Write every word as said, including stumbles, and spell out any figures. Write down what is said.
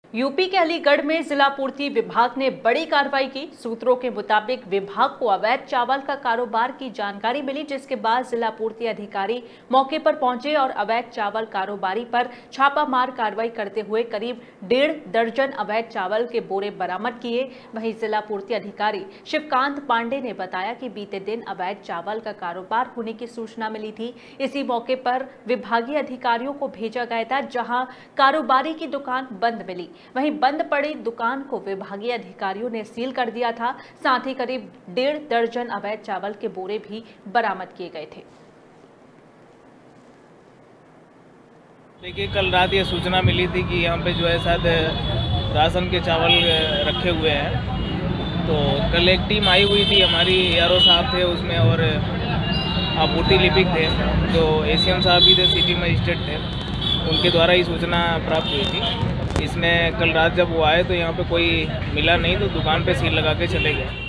UP के अलीगढ़ में जिला पूर्ति विभाग ने बड़ी कार्रवाई की। सूत्रों के मुताबिक विभाग को अवैध चावल का कारोबार की जानकारी मिली, जिसके बाद जिला पूर्ति अधिकारी मौके पर पहुंचे और अवैध चावल कारोबारी पर छापामार कार्रवाई करते हुए करीब डेढ़ दर्जन अवैध चावल के बोरे बरामद किए। वहीं जिला पूर्ति अधिकारी शिवकांत पांडे ने बताया कि बीते दिन अवैध चावल का कारोबार होने की सूचना मिली थी। इसी मौके पर विभागीय अधिकारियों को भेजा गया था, जहां कारोबारी की दुकान बंद मिली। वहीं बंद पड़ी दुकान को विभागीय अधिकारियों ने सील कर दिया था। साथ ही करीब डेढ़ दर्जन अवैध चावल के बोरे भी बरामद किए गए थे। देखिए, कल रात ये सूचना मिली थी कि यहाँ पे जो है शायद राशन के चावल रखे हुए हैं। तो कल एक टीम आई हुई थी, हमारी यारो साहब थे उसमें और आपूर्ति लिपिक थे, जो एसीएम साहब भी थे, सिटी मजिस्ट्रेट थे, उनके द्वारा ही सूचना प्राप्त हुई थी। इसमें कल रात जब वो आए तो यहाँ पे कोई मिला नहीं, तो दुकान पे सील लगा के चले गए।